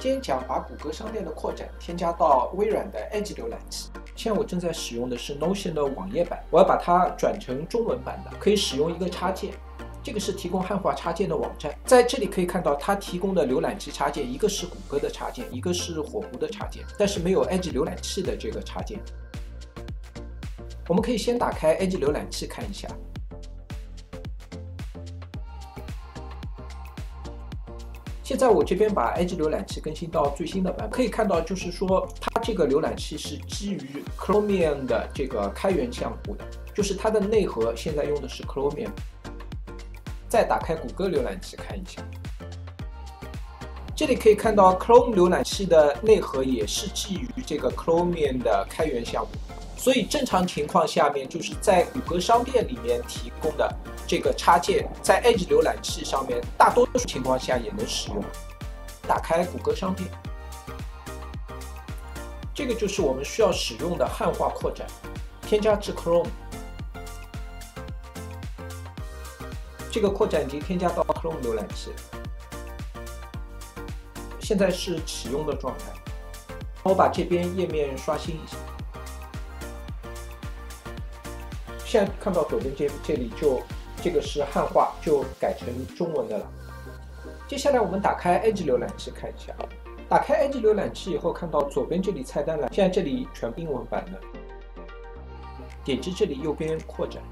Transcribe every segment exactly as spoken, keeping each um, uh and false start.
今天讲把谷歌商店的扩展添加到微软的 Edge 浏览器。现在我正在使用的是 Notion 的网页版，我要把它转成中文版的，可以使用一个插件。这个是提供汉化插件的网站，在这里可以看到它提供的浏览器插件，一个是谷歌的插件，一个是火狐的插件，但是没有 Edge 浏览器的这个插件。我们可以先打开 Edge 浏览器看一下。现在我这边把 Edge 浏览器更新到最新的版本，可以看到就是说它这个浏览器是基于 Chromium 的这个开源项目的，就是它的内核现在用的是 Chromium。再打开谷歌浏览器看一下，这里可以看到 Chrome 浏览器的内核也是基于这个 Chromium 的开源项目，所以正常情况下面就是在谷歌商店里面提供的这个插件，在 Edge 浏览器上面大多数情况下也能使用。打开谷歌商店，这个就是我们需要使用的汉化扩展，添加至 Chrome。这个扩展已经添加到 Chrome 浏览器，现在是启用的状态。我把这边页面刷新一下，现在看到左边这这里就这个是汉化，就改成中文的了。接下来我们打开 Edge 浏览器看一下，打开 Edge 浏览器以后，看到左边这里菜单栏，现在这里全英文版的，点击这里右边扩展。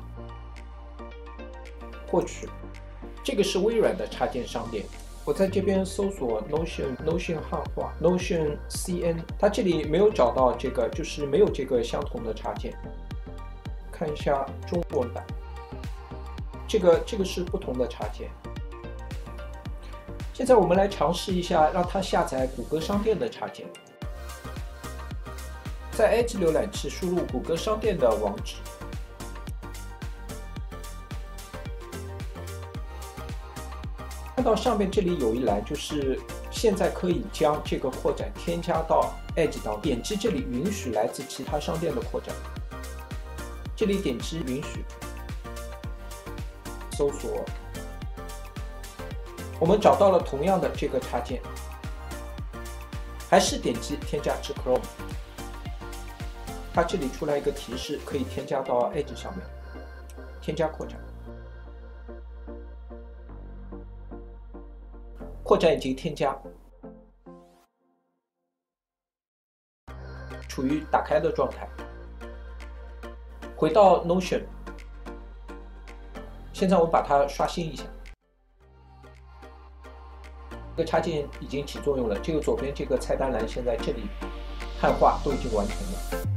获取，这个是微软的插件商店。我在这边搜索 Notion Notion 汉化 Notion C N， 它这里没有找到这个，就是没有这个相同的插件。看一下中文版，这个这个是不同的插件。现在我们来尝试一下，让它下载谷歌商店的插件。在 Edge 浏览器输入谷歌商店的网址。看到上面这里有一栏，就是现在可以将这个扩展添加到 Edge 当中，点击这里允许来自其他商店的扩展，这里点击允许，搜索，我们找到了同样的这个插件，还是点击添加至 Chrome， 它这里出来一个提示，可以添加到 Edge 上面，添加扩展。扩展已经添加，处于打开的状态。回到 Notion， 现在我把它刷新一下，这个插件已经起作用了。这个左边这个菜单栏现在这里汉化都已经完成了。